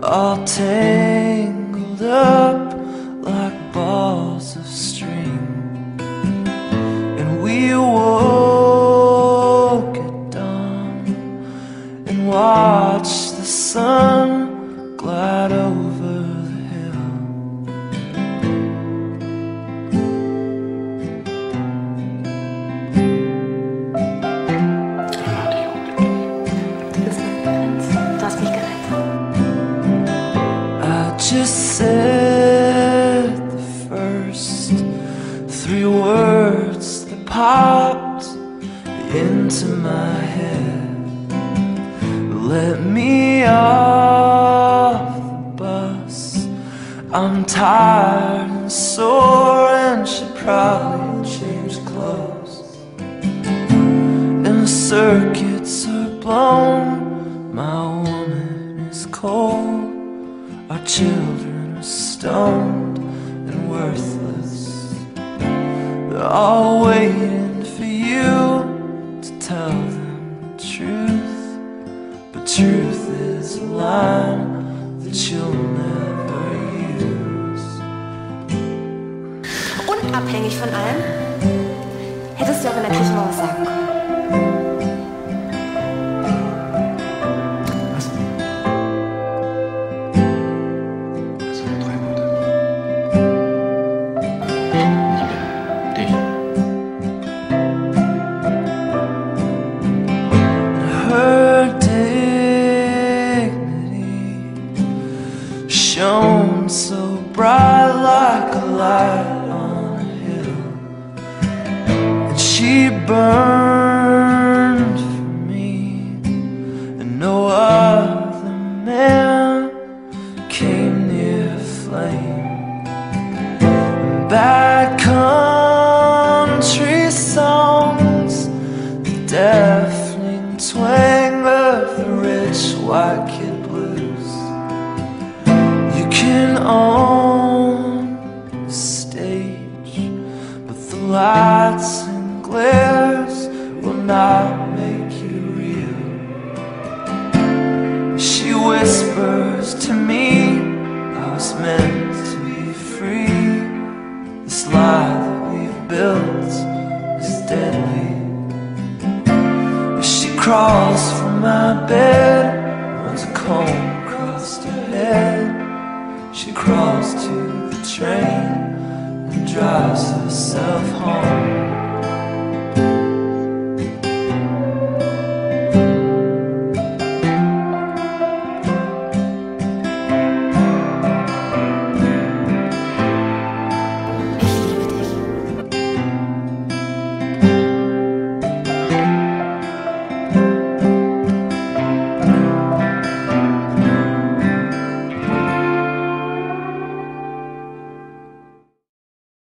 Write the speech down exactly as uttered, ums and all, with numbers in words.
all tangled up like balls of string. And we woke at dawn and watched the sun glide over the hill. Du bist mein Prinz. Du hast mich gerettet. I just said the first three words that popped into my head. Let me off the bus. I'm tired and sore and should probably change clothes. And the circuits are blown. My woman is cold. Our children are stoned and worthless. They're all waiting for you to tell them the truth. But truth is a line that you'll never use. Unabhängig von allem, hättest du auch in der Kirche mal was sagen können. Was? Das waren drei Worte. Nie mehr. Dich. Her dignity shone so bright like a light on a hill, and she burned for me, and no other man came near flame. And bad country songs, the deafening twang of the rich white kid blues. You can own the stage, but the lights and glares will not make you real. She whispers to me, I was meant to be free. This lie that we've built is deadly. She crawls from my bed, runs a comb across her head. She crawls to the train and drives herself home.